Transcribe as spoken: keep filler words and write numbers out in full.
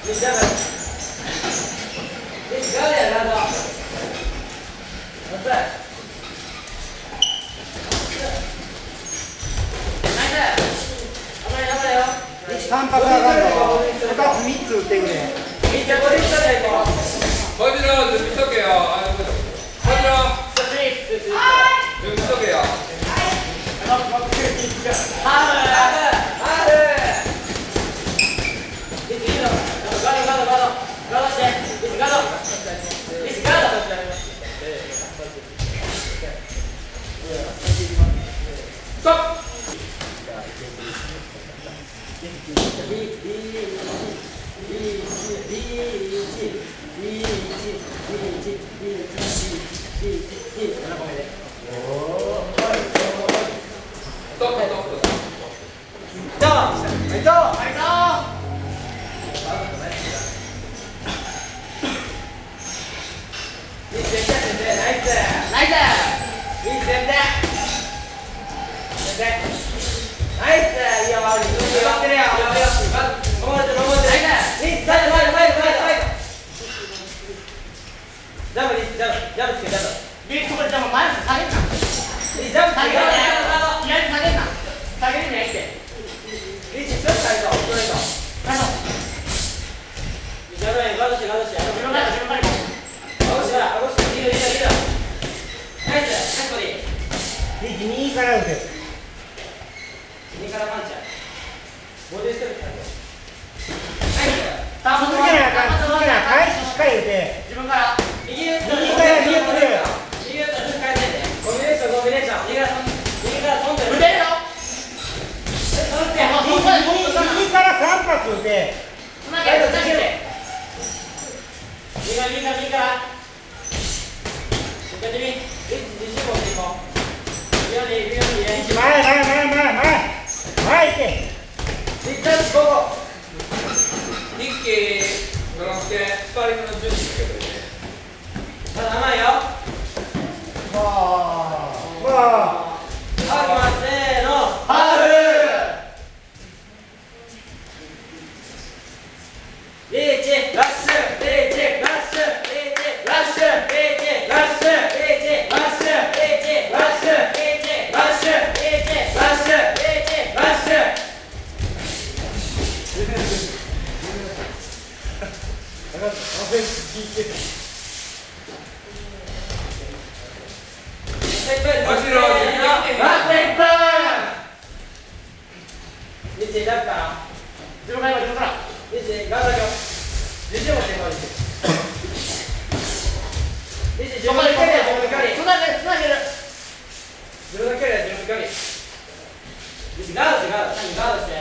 三発上がるのふたつみっつ打ってくれ。 バジラ準備しとけよ。バジラ準備しとけよ。ストップ。 右から打て。 右からパンチャー。ボディステップから。 続けなあかん、続けな、返ししっかり打て。 自分から。右打ったら。 右から右打ってる。 右打ったら返せて。コンビネーション、コンビネーション。右から、右から飛んでる。打てるよ。 右から三発打て。 つなげて、つなげて。右から、右から、右から。やってみ。自信持っていこう。前前前前前前行け。 一旦ここ。 ニッキードラム系スパーリングの準備してくれて。 まだ甘いよ。 わあ。わあ。 せーの。ハーフ。リーチラッシュリーチラッシュリーチラッシュリーチラッシュリーチラッシュリーチラッシュリーチラッシュリーチラッシュリーチラッシュ。 バジララストいっぷん。リーチラッから自分から自分からリーチ頑張るよ。自信持っていこう。リーチ自分の距離は自分の距離。つなげるつなげる。自分の距離は自分の距離。リーチガードしてガードしてガードして。